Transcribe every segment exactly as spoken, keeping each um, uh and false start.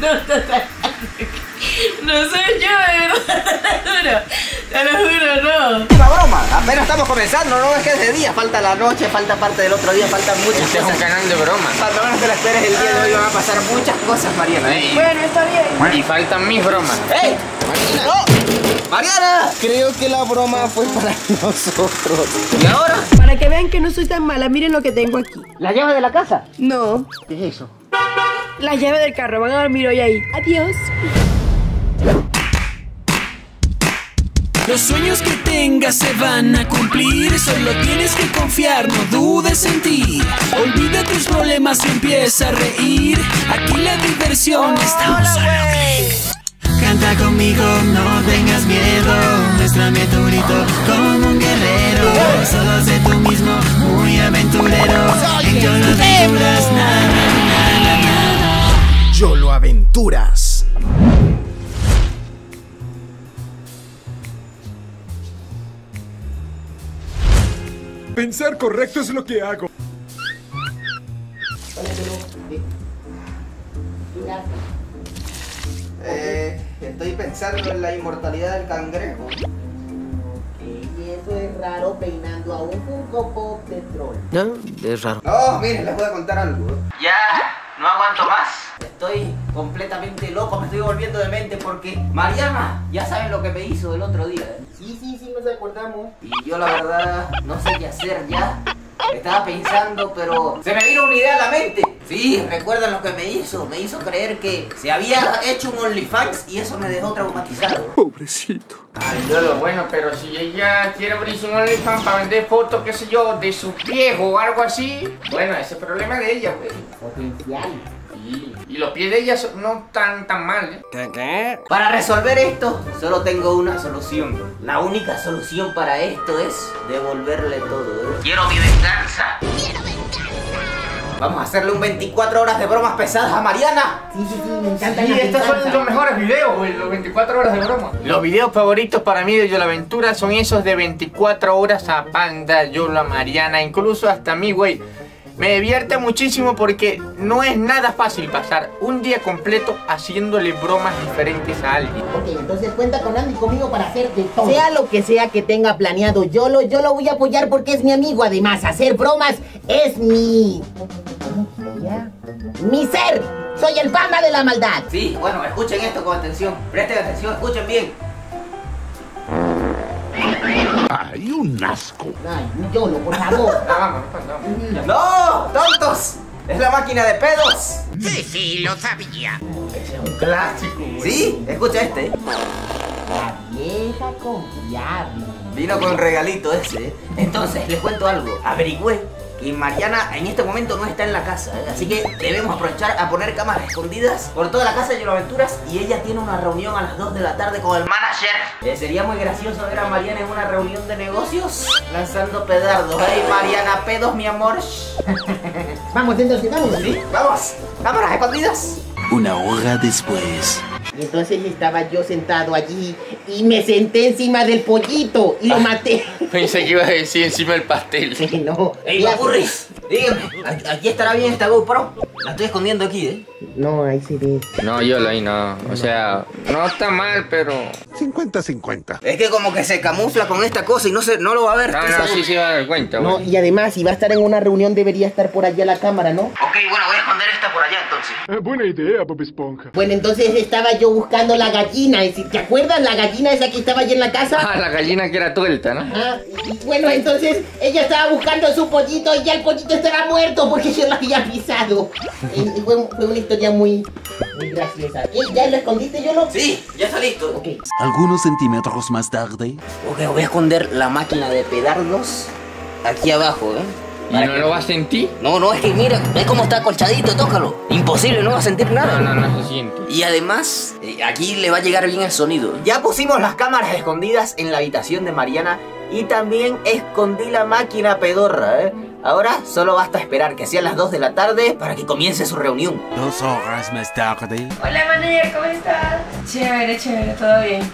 No, total. No soy yo, de verdad. Te lo juro, no. Última broma, apenas estamos comenzando, no es que es de día, falta la noche, falta parte del otro día, faltan muchas Este cosas. es un canal de bromas. Cuando menos te la esperes el día de hoy van a pasar muchas cosas, Mariana. ¿eh? Bueno, está bien. Y faltan mis bromas. ¡Ey! ¡Mariana! ¡No! ¡Mariana! Creo que la broma fue para nosotros. ¿Y ahora? Para que vean que no soy tan mala, miren lo que tengo aquí. ¿La llave de la casa? No, ¿Qué es eso? la llave del carro. Van a dormir hoy ahí. Adiós. Los sueños que tengas se van a cumplir. Solo tienes que confiar, no dudes en ti. Olvida tus problemas y empieza a reír. Aquí la diversión está solo. Canta conmigo, no tengas miedo. Muéstrame tu grito como un guerrero. Solo sé tú mismo, muy aventurero. En Yolo Aventuras, nada, nada, nada. Yolo Aventuras. Pensar correcto es lo que hago. Eh, estoy pensando en la inmortalidad del cangrejo. Y eso es raro peinando a un Funko Pop de troll. No, es raro. No, miren, les voy a contar algo. Ya, no aguanto más. Estoy completamente loco, me estoy volviendo demente porque Mariana, ya saben lo que me hizo el otro día. ¿eh? Sí, sí, sí, nos acordamos. Y yo la verdad no sé qué hacer ya. Estaba pensando, pero se me vino una idea a la mente. Sí, ¿recuerdan lo que me hizo? Me hizo creer que se había hecho un OnlyFans y eso me dejó traumatizado. Pobrecito. Ay, Yolo, bueno, pero si ella quiere abrirse un OnlyFans para vender fotos, qué sé yo, de su viejo o algo así, bueno, ese es el problema de ella, güey. Potencial. Y, y los pies de ella son- no están tan mal, ¿eh? ¿Qué, qué? Para resolver esto, solo tengo una solución. La única solución para esto es devolverle todo, ¿eh? Quiero mi venganza. Quiero venganza. Vamos a hacerle un veinticuatro horas de bromas pesadas a Mariana. Sí, sí, sí, me encantan Y las estos son venganzas. los mejores videos, güey, los veinticuatro horas de broma. Los videos favoritos para mí de Yolo Aventura son esos de veinticuatro horas a Panda, Yolo, a Mariana, incluso hasta a mí, güey. Me divierte muchísimo porque no es nada fácil pasar un día completo haciéndole bromas diferentes a alguien. Ok, entonces cuenta con Andy conmigo para hacer de todo. Sea lo que sea que tenga planeado Yolo, yo lo voy a apoyar porque es mi amigo. Además, hacer bromas es mi... ¿Cómo sería? Mi ser. Soy el panda de la maldad. Sí, bueno, escuchen esto con atención. Presten atención, escuchen bien. Ay, un asco. Ay, Yolo, por favor. Ah, vamos, vamos. ¡No! ¡Tontos! ¡Es la máquina de pedos! Sí, sí, lo sabía. Ese es un clásico, güey. ¿Sí? Escucha este. La vieja confiable. Vino con regalito ese. ¿eh? Entonces, les cuento algo. Averigüé que Mariana en este momento no está en la casa, ¿eh? Así que debemos aprovechar a poner cámaras escondidas por toda la casa de Yolo Aventuras. Y ella tiene una reunión a las dos de la tarde con el manager. Eh, sería muy gracioso ver a Mariana en una reunión de negocios lanzando pedardos. ¡Hey, Mariana, pedos, mi amor! Vamos, entonces, vamos. ¿Sí? ¡Vamos! ¡Cámaras escondidas! Una hora después. Y entonces estaba yo sentado allí y me senté encima del pollito y lo maté. Pensé que ibas a decir encima del pastel. No. ¡Ey, Burris! Dígame, ¿aquí- ¿aquí estará bien esta GoPro? La estoy escondiendo aquí, ¿eh? No, ahí se ve. No, Yolo, ahí no. O sea, no está mal, pero... cincuenta cincuenta. Es que como que se camufla con esta cosa y no se, no lo va a ver. No, estoy no, seguro. sí se va a dar cuenta, No, güey. y además, si va a estar en una reunión, debería estar por allá la cámara, ¿no? Ok, bueno, voy a esconder esta por allá entonces. Eh, buena idea, Bob Esponja. Bueno, entonces estaba yo buscando la gallina. Es decir, ¿te acuerdas la gallina esa que estaba allí en la casa? Ah, la gallina que era tuelta, ¿no? Ah, y bueno, entonces ella estaba buscando su pollito y ya el pollito estaba muerto porque yo lo había pisado. Y, y fue, fue una historia muy, muy graciosa. ¿Y ya lo escondiste, yo lo? Sí, ya está listo. Ok. Algunos centímetros más tarde. Ok, voy a esconder la máquina de pedardos aquí abajo, ¿eh? ¿Y no lo vas a sentir? No, no, es que mira, ¿ves cómo está acolchadito? Tócalo. Imposible, no va a sentir nada. No, no, no se siente. Y además, eh, aquí le va a llegar bien el sonido. Ya pusimos las cámaras escondidas en la habitación de Mariana y también escondí la máquina pedorra, ¿eh? Ahora solo basta esperar que sean las dos de la tarde para que comience su reunión. Dos horas más tarde. Hola, manager, ¿cómo estás? Chévere, chévere, todo bien.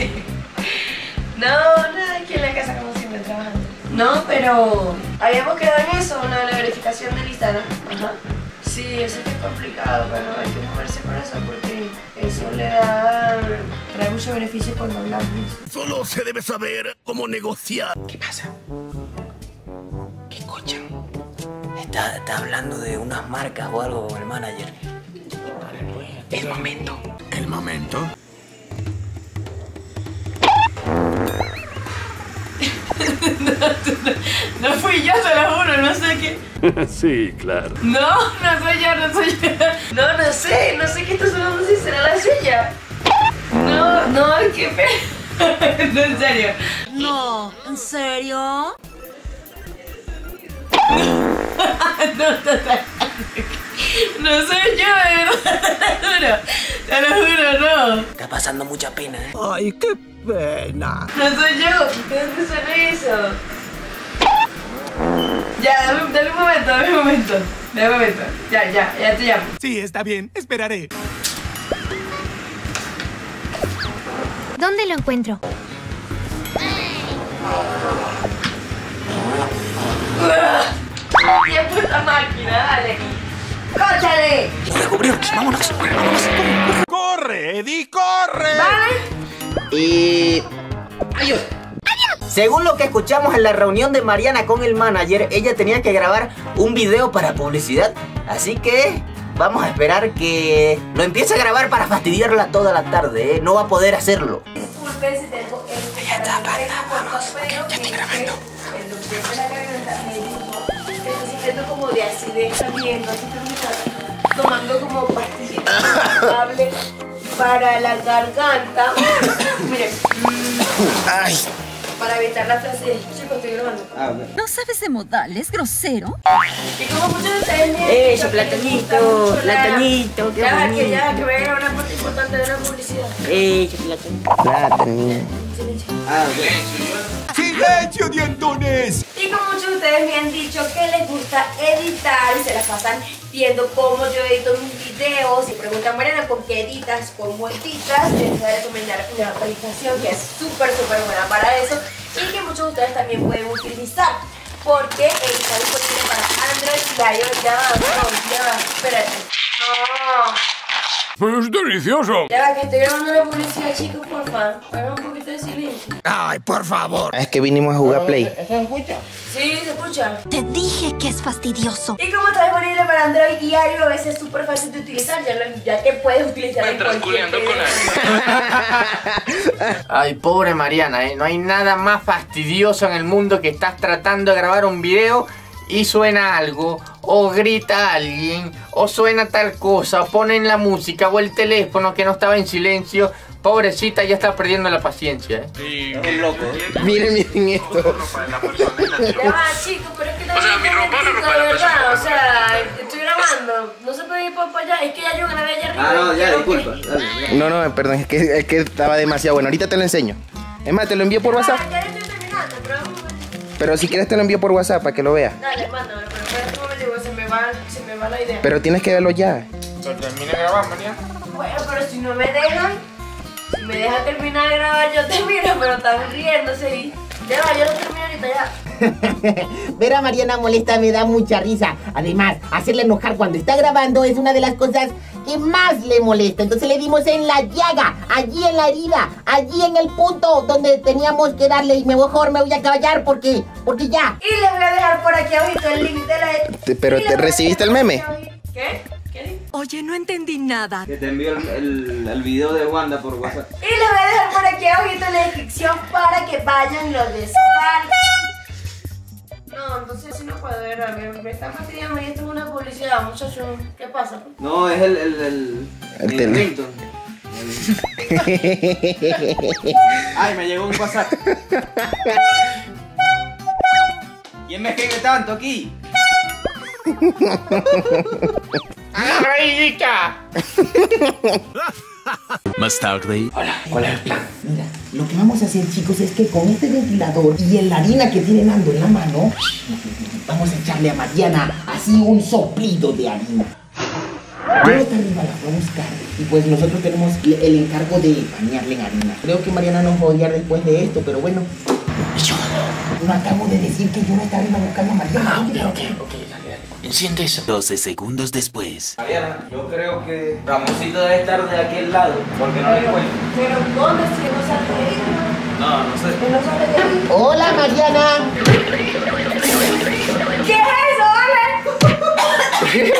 No, nada, aquí en la casa como siempre trabajando. No, pero habíamos quedado en eso, una de la verificación del Instagram. Ajá. Sí, Sí, eso es complicado, pero hay que moverse con eso porque eso le da, trae mucho beneficio cuando hablamos. Solo se debe saber cómo negociar. ¿Qué pasa? ¿Qué escuchan? Está, está hablando de unas marcas o algo con el manager. El momento. ¿El momento? no, no, no fui yo, te lo juro, no sé qué. Sí, claro. No, no soy yo, no soy yo. No, no sé, no sé qué está sonando, si será la suya. No, no, qué pena. No, en serio. No, ¿en serio? No, total. No soy yo, de verdad. Te lo juro, te lo juro, no. Está pasando mucha pena, ¿eh? Ay, qué pena. No soy yo, ¿de dónde suena eso? Ya, dame, dame un momento, dame un momento. Dame un momento. Ya, ya, ya te llamo. Sí, está bien, esperaré. ¿Dónde lo encuentro? ¡Qué puta máquina! ¡Dale! ¡Cóchale! ¡Descubrieron! ¡Vámonos! ¡Vámonos! ¡Corre, Eddie, corre! ¿Vale? Y... ¡Adiós! Según lo que escuchamos en la reunión de Mariana con el manager, ella tenía que grabar un video para publicidad. Así que vamos a esperar que lo empiece a grabar para fastidiarla toda la tarde, ¿eh? No va a poder hacerlo. Disculpen si tengo el... Ya está, panda, vamos, ya estoy grabando. El doctor de la garganta me dijo que estoy sintiendo como de acidez también, entonces tengo que estar tomando como pastillitas saludables para la garganta. Miren. Ay. Para evitar la flacidez. Chicos, estoy grabando. Ah, okay. ¿No sabes de modales, grosero? Y como muchos de ustedes me han Eso, dicho que les platanito, gusta mucho la- platanito, qué Ya, bonito. que ya, que voy a grabar una parte importante de la publicidad. Eh, platanito. Platanito. Silencio. Ah, ok. ¡Silencio, dientones! Y como muchos de ustedes me han dicho que les gusta editar y se las pasan viendo cómo yo edito mis videos y preguntan, Mariana, ¿con qué editas? ¿Cómo editas? Les voy a recomendar una aplicación que es súper, súper buena para eso y que muchos de ustedes también pueden utilizar porque está disponible para Android y iOS. Ya, no, ya, espérate. No. ¡Es delicioso! Ya va, que estoy grabando la publicidad, chicos, porfa. Hagan un poquito de silencio. ¡Ay, por favor! Es que vinimos a jugar Play. ¿Eso se escucha? Sí, se escucha. Te dije que es fastidioso. Y como está disponible para Android y iOS, es súper fácil de utilizar, ya, lo, ya que puedes utilizar en cualquier Ay, pobre Mariana, ¿eh? No hay nada más fastidioso en el mundo que estás tratando de grabar un video y suena algo, o grita alguien, o suena tal cosa, o ponen la música o el teléfono que no estaba en silencio. Pobrecita, ya está perdiendo la paciencia, ¿eh? Es un loco. Miren, miren esto. Ya va, chicos, pero es que no o sea, mi ropa no ropa de verdad, o sea, estoy grabando, no se puede ir para allá, es que ya yo grabé allá arriba. Ah, no, ya, quiero disculpa. que- Dale. No, no, perdón, es que, es que estaba demasiado bueno. Ahorita te lo enseño. Es más, te lo envío por WhatsApp. Ah, ya estoy terminando, pero vamos a ver. Pero si quieres te lo envío por WhatsApp para que lo veas. Dale, mándamelo, pero espérate un momento, porque se me va, se me va la idea. Pero tienes que verlo ya. Pero termina de grabar, Mariana. Bueno, pero si no me dejan, si me dejan terminar de grabar, yo termino, pero están riéndose y... Ya va, yo lo termino ahorita ya. Ver a Mariana molesta me da mucha risa. Además, hacerla enojar cuando está grabando es una de las cosas que más le molesta. Entonces le dimos en la llaga, allí en la herida, allí en el punto donde teníamos que darle. Y mejor me voy a caballar porque, porque ya. Y les voy a dejar por aquí abajito el link de la... Te- pero y les te voy a recibiste dejar el por meme. aquí abajito- ¿Qué? ¿Qué dices? Oye, no entendí nada. Que te envío el, el, el video de Wanda por WhatsApp. Y les voy a dejar por aquí abajito en la descripción para que vayan y lo descarguen. No, entonces sí no puedo ver, a ver, me están fastidiando y esto es una publicidad, muchachos. ¿Qué pasa? No, es el... El, el, El el tele. ringtone. El- Ay, me llegó un WhatsApp. ¿Quién me escribe tanto aquí? ¡Agarra ahí, Ica! Más tarde. Hola, ¿cuál es el plan? Mira, lo que vamos a hacer, chicos, es que con este ventilador y en la harina que tiene Nando en la mano, vamos a echarle a Mariana así un soplido de harina. Yo hasta arriba la voy a buscar y pues nosotros tenemos el encargo de bañarle en harina. Creo que Mariana nos va a odiar después de esto, pero bueno. No acabo de decir que yo no estaba arriba buscando a Mariana. Ah, ok, ok, ok, dale, dale. Enciende eso. doce segundos después. Mariana, yo creo que Ramoncito debe estar de aquel lado, porque no lo encuentro. Pero ¿dónde si no sale de ahí? No, no sé. Que no sale de ahí. Hola, Mariana. ¿Qué es eso, Ale?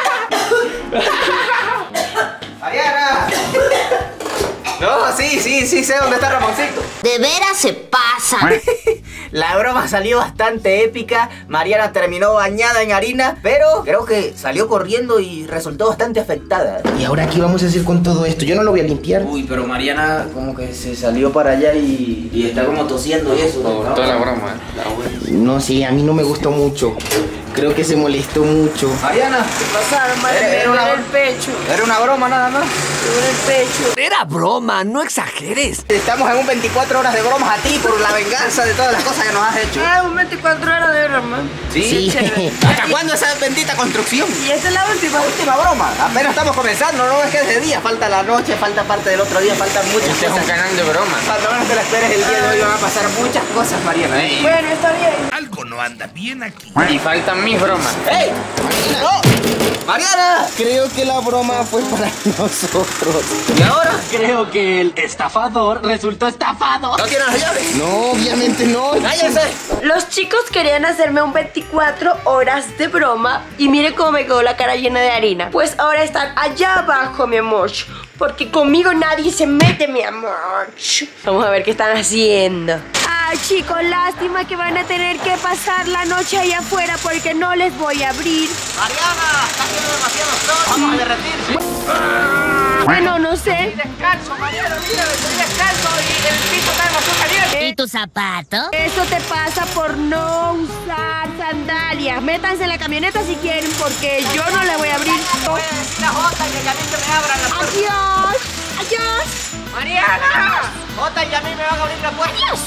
¡Mariana! No, sí, sí, sí sé dónde está Ramoncito. De veras se pasa. La broma salió bastante épica. Mariana terminó bañada en harina, pero creo que salió corriendo y resultó bastante afectada. ¿Y ahora qué vamos a hacer con todo esto? Yo no lo voy a limpiar. Uy, pero Mariana como que se salió para allá y, y está como tosiendo y eso. Por ¿no? toda la broma, ¿eh? La buena. No sé, a mí no me gustó mucho. Creo que se molestó mucho. Mariana, ¿Qué pasaron, madre? Era- Me era una- duele el pecho. era una broma nada más. Me duele el pecho. Era broma, no exageres. Estamos en un veinticuatro horas de bromas a ti por la venganza de todas las cosas que nos has hecho. Ah, un veinticuatro horas de broma. Sí. ¿Hasta cuándo esa bendita construcción? Y esta es la última. La última broma. Apenas estamos comenzando, no es que es de día. Falta la noche, falta parte del otro día, faltan muchas Este es un cosas. canal de broma. Cuando menos te la esperes el día de hoy van a pasar muchas cosas, Mariana. ¿eh? Bueno, está bien. Algo no anda bien aquí. Y faltan mis bromas. ¡Ey! ¡No! ¡Mariana! Creo que la broma fue para nosotros. ¿Y ahora? Creo que el estafador resultó estafado. ¿No tienes las llaves? No, obviamente no. ¡Cállense! Los chicos querían hacerme un veinticuatro horas de broma y miren cómo me quedó la cara llena de harina. Pues ahora están allá abajo, mi amor, porque conmigo nadie se mete, mi amor. Vamos a ver qué están haciendo. Ay, chicos, lástima que van a tener que pasar la noche allá afuera porque no les voy a abrir. ¡Mariana! ¡Está haciendo demasiado sol! ¡Vamos a derretir! Bueno, no sé. Descalzo, Mariana, mira, estoy descalzo y el piso está demasiado caliente. ¿Y tu zapato? Eso te pasa por no usar sandalias. Métanse en la camioneta si quieren porque yo no le voy a abrir. Voy a decir a Jota que ya a mí que me abran la puerta. Adiós. Adiós. ¡Mariana! Jota y a mí me van a abrir la puerta. ¡Adiós!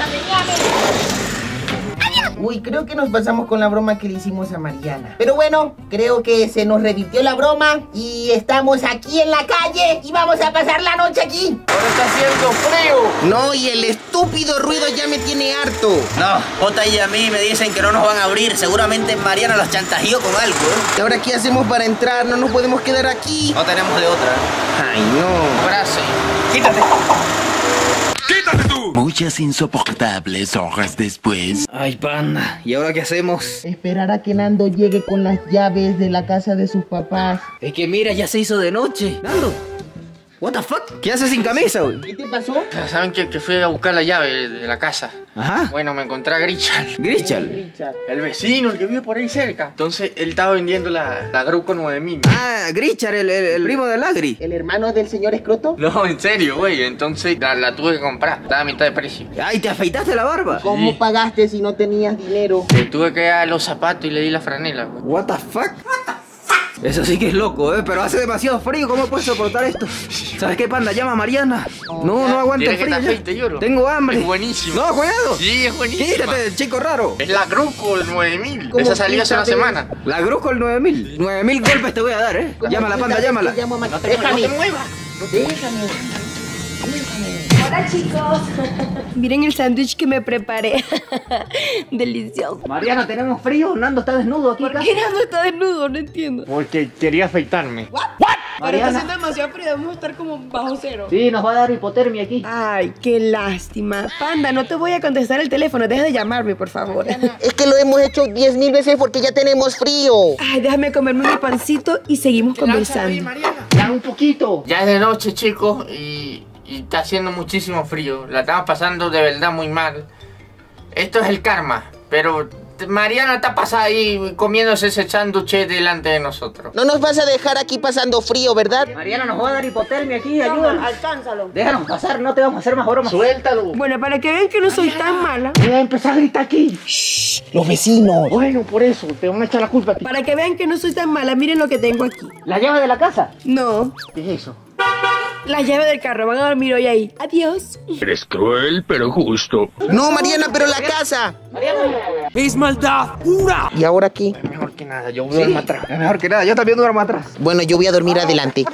Uy, creo que nos pasamos con la broma que le hicimos a Mariana. Pero bueno, creo que se nos revirtió la broma y estamos aquí en la calle y vamos a pasar la noche aquí. Ahora está haciendo frío. No, y el estúpido ruido ya me tiene harto. No, Jota y a mí me dicen que no nos van a abrir. Seguramente Mariana los chantajeó con algo, ¿eh? ¿Y ahora qué hacemos para entrar? No nos podemos quedar aquí. No tenemos de otra. Ay, no. Brazo. ¡Quítate! ¡Quítate tú! Muchas insoportables horas después. Ay, panda. ¿Y ahora qué hacemos? Esperar a que Nando llegue con las llaves de la casa de sus papás. Es que mira, ya se hizo de noche. Nando, what the fuck? ¿Qué haces sin camisa, güey? ¿Qué te pasó? ¿Saben que, que fui a buscar la llave de la casa? Ajá. Bueno, me encontré a Grichal. Grichal. El vecino, el que vive por ahí cerca. Entonces, él estaba vendiendo la, la Gruco nueve mil. Ah, Grichal, el, el, el primo del Agri. ¿El hermano del señor Escroto? No, en serio, güey. Entonces, la, la tuve que comprar. Estaba a mitad de precio. Ay, ¿te afeitaste la barba? ¿Cómo Sí. pagaste si no tenías dinero? Le tuve que dar los zapatos y le di la franela, güey. What the fuck? Eso sí que es loco, ¿eh? Pero hace demasiado frío, ¿cómo puedes soportar esto? ¿Sabes qué, panda? Llama a Mariana. No, no aguanta el ¿Quieres que frío te ya. afeite, lloro? Tengo hambre. Es buenísimo. No, cuidado. Sí, es buenísimo. Quítate, chico raro. Es la Gruco nueve mil. ¿Cómo Esa salió hace una sabes? semana. La Gruco el nueve mil. nueve mil golpes te voy a dar, ¿eh? Llama a la panda, llámala. Llamo a Ma- No te, Déjame. no te muevas. Déjame. Hola, chicos. Miren el sándwich que me preparé. Delicioso. Mariana, ¿tenemos frío? Nando está desnudo aquí. ¿Por qué Nando está desnudo? No entiendo. Porque quería afeitarme. Pero está haciendo demasiado frío. Debemos estar como bajo cero. Sí, nos va a dar hipotermia aquí. Ay, qué lástima. Panda, no te voy a contestar el teléfono. Deja de llamarme, por favor. Es que lo hemos hecho diez mil veces porque ya tenemos frío. Ay, déjame comerme mi pancito y seguimos conversando. Ya un poquito. Ya es de noche, chicos, y, y está haciendo muchísimo frío. La estamos pasando de verdad muy mal. Esto es el karma, pero Mariana está pasada ahí comiéndose ese sándwich delante de nosotros. No nos vas a dejar aquí pasando frío, ¿verdad? Mariana, nos va a dar hipotermia aquí, ayúdanos. Alcánzalo. Déjanos pasar, no te vamos a hacer más bromas. Suéltalo. Bueno, para que vean que no soy tan mala. Voy a empezar a gritar aquí. Los vecinos. Bueno, por eso, te van a echar la culpa a ti. Para que vean que no soy tan mala, miren lo que tengo aquí. ¿La llave de la casa? No, ¿Qué es eso? la llave del carro. Van a dormir hoy ahí. Adiós. Eres cruel, pero justo. No, Mariana, pero la casa. Es maldad pura. ¿Y ahora qué? Es mejor que nada, yo duermo atrás. Es mejor que nada, yo también duermo atrás. Bueno, yo voy a dormir adelante.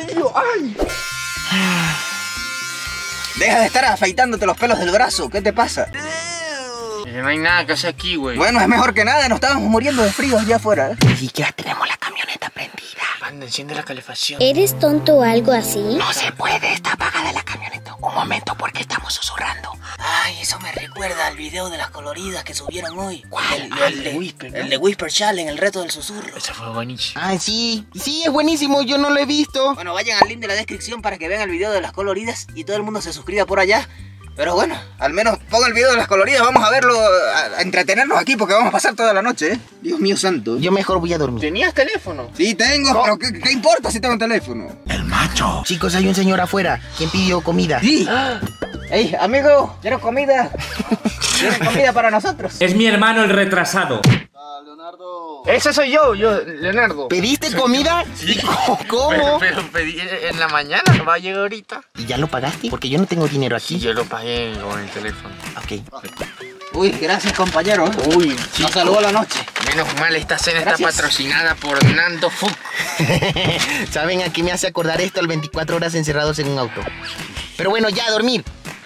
Deja de estar afeitándote los pelos del brazo, ¿qué te pasa? Que no hay nada que hacer aquí, güey. Bueno, es mejor que nada, nos estábamos muriendo de frío allá afuera. Ni siquiera tenemos la camioneta prendida. Panda, enciende la calefacción. ¿Eres tonto o algo así? No se puede, está apagada la camioneta. Un momento, porque estamos susurrando. Ay, eso me recuerda al video de las coloridas que subieron hoy. ¿Cuál? El, el, el de Whisper, ¿no? El de Whisper Challenge, el reto del susurro. Ese fue buenísimo. Ah, sí, sí, es buenísimo, yo no lo he visto. Bueno, vayan al link de la descripción para que vean el video de las coloridas y todo el mundo se suscriba por allá. Pero bueno, al menos pongan el video de las coloridas, vamos a verlo, a, a entretenernos aquí porque vamos a pasar toda la noche, ¿eh? Dios mío santo. Yo mejor voy a dormir. ¿Tenías teléfono? Sí, tengo, no. Pero ¿qué, ¿qué importa si tengo un teléfono? El macho. Chicos, hay un señor afuera. ¿Quién pidió comida? Sí. Ey, amigo, quiero comida. Quiero comida para nosotros. Es mi hermano el retrasado. Leonardo. Ese soy yo, yo, Leonardo. ¿Pediste comida? Sí. ¿Cómo? Pero, pero pedí en la mañana, no va a llegar ahorita. ¿Y ya lo pagaste? Porque yo no tengo dinero aquí. Sí, yo lo pagué con el teléfono. Ok. Uy, gracias, compañero. Uy, nos saludó la noche. Menos mal, esta cena Gracias. está patrocinada por Nando Food. ¿Saben a qué me hace acordar esto? Al veinticuatro horas encerrados en un auto. Pero bueno, ya, a dormir.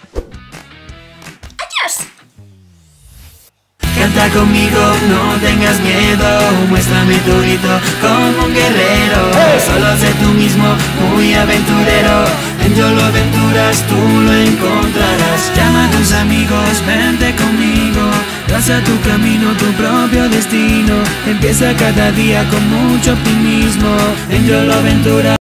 ¡Adiós! Canta conmigo, no tengas miedo, muéstrame tu grito como un guerrero. Solo sé tú mismo, muy aventurero. En Yolo Aventuras tú lo encontrarás. Llama a tus amigos, vente conmigo. Traza tu camino, tu propio destino. Empieza cada día con mucho optimismo. En Yolo Aventuras.